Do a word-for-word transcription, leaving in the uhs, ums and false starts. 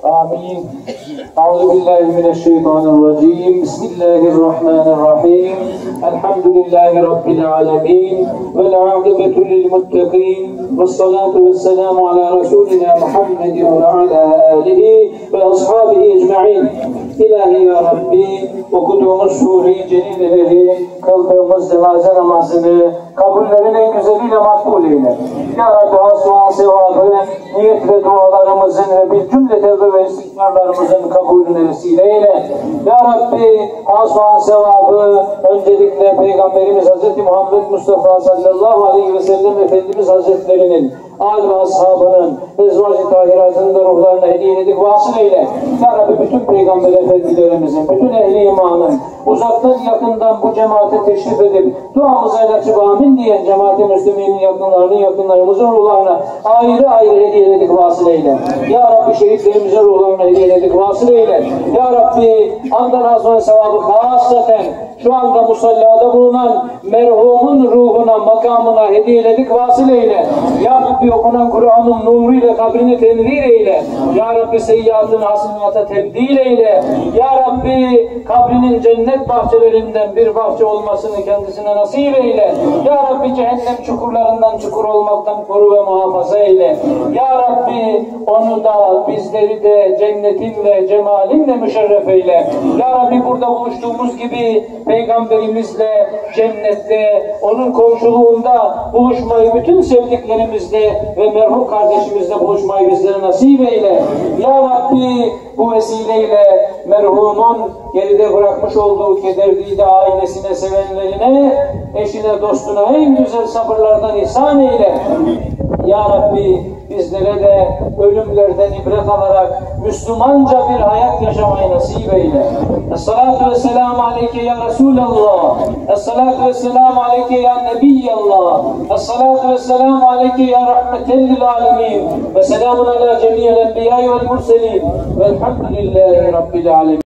آمين. أعوذ بالله من الشيطان الرجيم. بسم الله الرحمن الرحيم. الحمد لله رب العالمين والعاقبة للمتقين والصلاة والسلام على رسولنا محمد وعلى آله وأصحابه أجمعين. İlahi ya Rabbi, okuduğumuz Sure-i Celile'leri, kıldığımız cenaze namazını kabullerin en güzeliyle makbul eyle. Ya Rabbi, hasbuhan sevabı, niyet ve dualarımızın ve bir cümle tevbe ve istiğfarlarımızın kabulüne vesile eyle. Ya Rabbi, hasbuhan sevabı, öncelikle Peygamberimiz Hazreti Muhammed Mustafa sallallahu aleyhi ve sellem Efendimiz Hazretlerinin, âl ve ashabının, ezvacı tahiratının da ruhlarına hediye edip vasıl eyle. Ya Rabbi, bütün Peygamber Efendilerimizin, bütün ehli imanın, uzaktan yakından bu cemaate teşrif edip, duamıza el açıp amin diyen cemaat-i müslüminin yakınlarının, yakınlarımızın ruhlarına ayrı ayrı hediye edip vasıl eyle. Ya Rabbi, şehitlerimizin ruhlarına hediye edip vasıl eyle. Ya Rabbi, andan azman sevabı hasaten şu anda musallada bulunan merhumun ruhuna, makamına hediye edip vasıl eyle. Ya Rabbi, okunan Kur'an'ın nuruyla kabrini tenvir eyle. Ya Rabbi, seyyiatını hasenata tebdil eyle. Ya Rabbi, kabrinin cennet bahçelerinden bir bahçe olmasını kendisine nasip eyle. Ya Rabbi, cehennem çukurlarından çukur olmaktan koru ve muhafaza eyle. Ya Rabbi, onu da bizleri de cennetinle, cemalinle müşerref eyle. Ya Rabbi, burada buluştuğumuz gibi Peygamberimizle cennette, onun komşuluğunda buluşmayı, bütün sevdiklerimizle ve merhum kardeşimizle buluşmayı bizlere nasip eyle. Ya Rabbi, bu vesileyle merhumun geride bırakmış olduğu kederliği de ailesine, sevenlerine, eşine, dostuna en güzel sabırlardan ihsan eyle. Ya Rabbi, bizlere de ölümlerden ibret alarak Müslümanca bir hayat yaşamayı nasip eyle. Es-salatu vesselamu aleyke ya Resulallah. Es-salatu vesselamu aleyke ya Nebiyyallah. Es-salatu vesselamu aleyke ya rahmeten lil alemin. Ve selamun ala cemiyel enbiyayı vel murselin. Velhamdülillahi rabbil alemin.